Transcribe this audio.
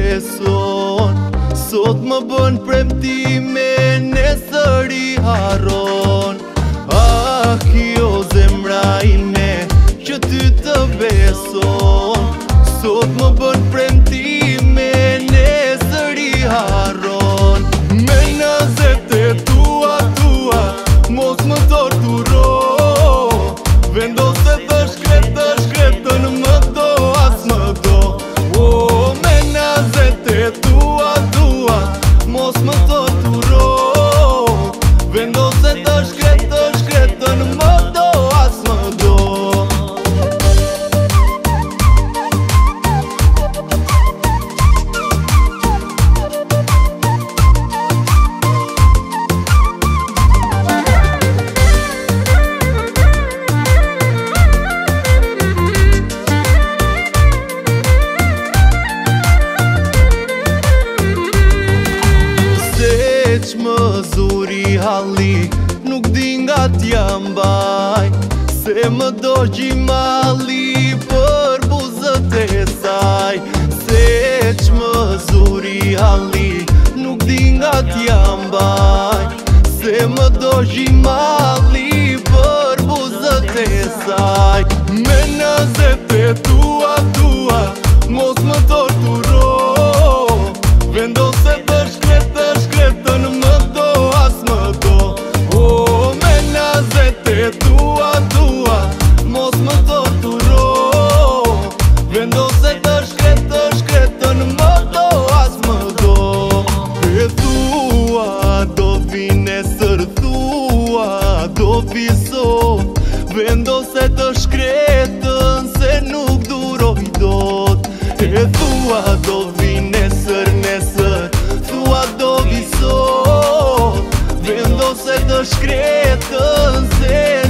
beson. Sot më bën premtime, nesëri haron. Ah, kjo zemra ime që ty të beson. Sot më bën premtime, nesëri haron. Me nëzete tua, mos më torturo. Vendose të shkretën, më do as më do. Oh, me nëzete tua, mos më torturo. Vendose të shkretën, më do as më do. Më zuri halli, nuk di nga t'ja mbaj. Se më do gjimali për buzët e saj. Se që më zuri halli, nuk di nga t'ja mbaj. Se më do gjimali për buzët e saj. Me nëzete tua, mos më torturo. Vendose të shkretën, më do as më do. Oh, me nëzete tua, mos më torturo. Vendose të shkretën, më do as më do. E thua, do vi nesër, thua, do vi sot. Vendose të shkretën, se nuk duroj dot. E thua, do vi nesër, thua do vi sot. Vendose të shkretën, se